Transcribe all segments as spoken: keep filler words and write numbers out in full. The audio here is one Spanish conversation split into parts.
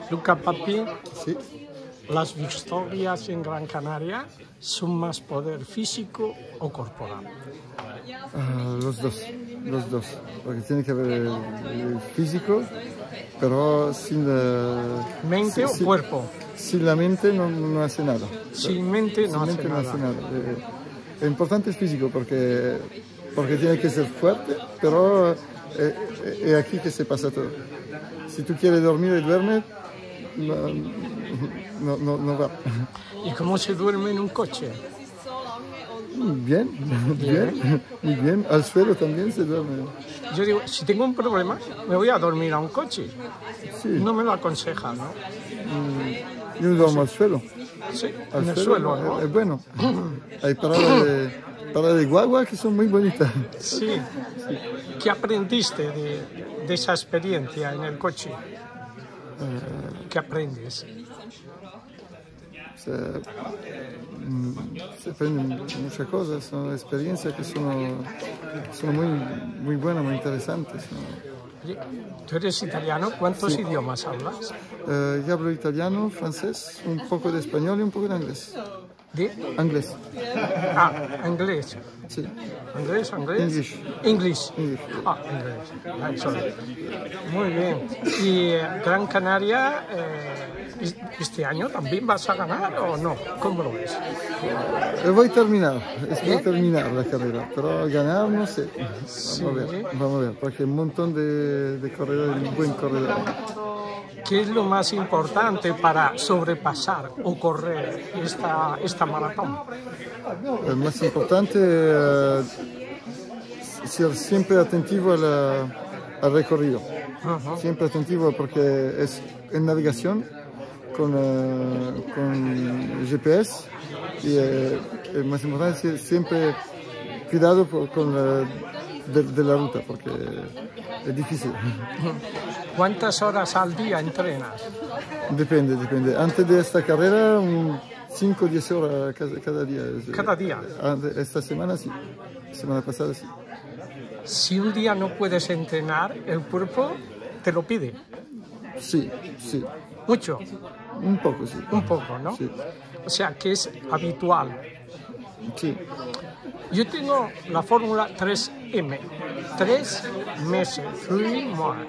Luca Papi, Sí. ¿las victorias en Gran Canaria son más poder físico o corporal? Ah, los dos, los dos, porque tiene que haber el, el físico, pero sin la... ¿Mente si- o si- cuerpo? Sin la mente no, no hace nada. Sin mente Sin no hace mente no nada. hace nada. Eh, lo importante es físico, porque, porque tiene que ser fuerte, pero eh, eh, es aquí que se pasa todo. Si tú quieres dormir y duermes, no, no, no, no va. ¿Y cómo se duerme en un coche? Bien, bien, muy bien. Al suelo también se duerme. Yo digo, si tengo un problema, me voy a dormir a un coche. Sí, No me lo aconseja, ¿no? yo duermo al suelo. Sí, Al en el suelo, es, ¿no? es bueno. Hay paradas de, paradas de guagua que son muy bonitas. Sí. ¿Qué aprendiste de, de esa experiencia en el coche? ¿Qué aprendes? Se, mm, se aprenden muchas cosas, son experiencias que son, son muy, muy buenas, muy interesantes, ¿no? Oye, ¿tú eres italiano? ¿Cuántos Sí. idiomas hablas? Eh, yo hablo italiano, francés, un poco de español y un poco de inglés. ¿De? Inglés, Ah, inglés. sí. ¿Inglés? ¿Inglés? English. English. English. Ah, inglés. Ah, sorry. Muy bien. ¿Y eh, Gran Canaria eh, es- este año también vas a ganar o no? ¿Cómo lo ves? Eh, voy a terminar, espero ¿Eh? terminar la carrera, pero ganar no sé. Sí. Vamos a ver, vamos a ver, porque hay un montón de, de corredores, un buen corredor. ¿Qué es lo más importante para sobrepasar o correr esta, esta maratón? El más importante es ser siempre atentivo a la- al recorrido, Ajá. siempre atentivo porque es en navegación con, eh, con G P S y eh, el más importante es siempre cuidado por- con la, de, de la ruta porque es difícil. ¿Cuántas horas al día entrenas? Depende, depende. Antes de esta carrera, cinco o diez horas cada, cada día. Cada día. Antes- Esta semana sí, semana pasada sí. Si un día no puedes entrenar, el cuerpo te lo pide. Sí, sí, Mucho, un poco sí. un poco, ¿no? Sí, O sea, que es habitual. sí. Yo tengo la fórmula tres eme, tres meses, three more.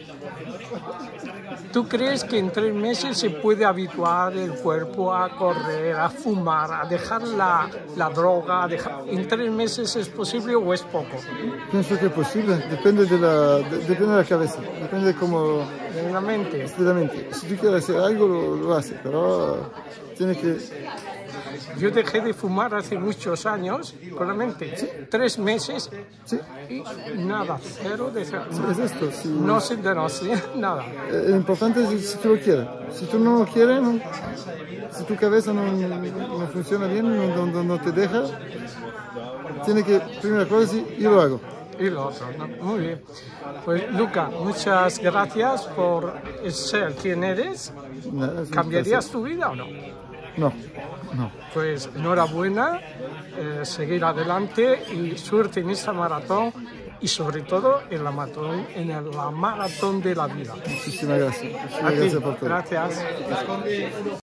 ¿Tú crees que en tres meses se puede habituar el cuerpo a correr, a fumar, a dejar la, la droga? A dejar... ¿En tres meses es posible o es poco? Pienso que es posible, depende de la, de- depende de la cabeza, depende de cómo, En la mente. de la mente. Si tú quieres hacer algo, lo, lo hace, pero tiene que... Yo dejé de fumar hace muchos años con la mente. Tres meses Sí, y nada, cero de cero. es esto. Si, No sé de no sé, nada. eh, lo importante es si tú lo quieres. Si tú no lo quieres, no- si tu cabeza no, no funciona bien, no, no- no te deja, tiene que, primera cosa, sí, yo lo hago. Y lo otro, ¿no? Muy bien. Pues Luca, muchas gracias por ser quien eres. Nada, es un ¿Cambiarías placer. tu vida o no? No, no. Pues enhorabuena, eh, seguir adelante y suerte en esta maratón y sobre todo en la maratón, en la maratón de la vida. Muchísimas gracias. Muchísimas A ti, gracias por todo. gracias.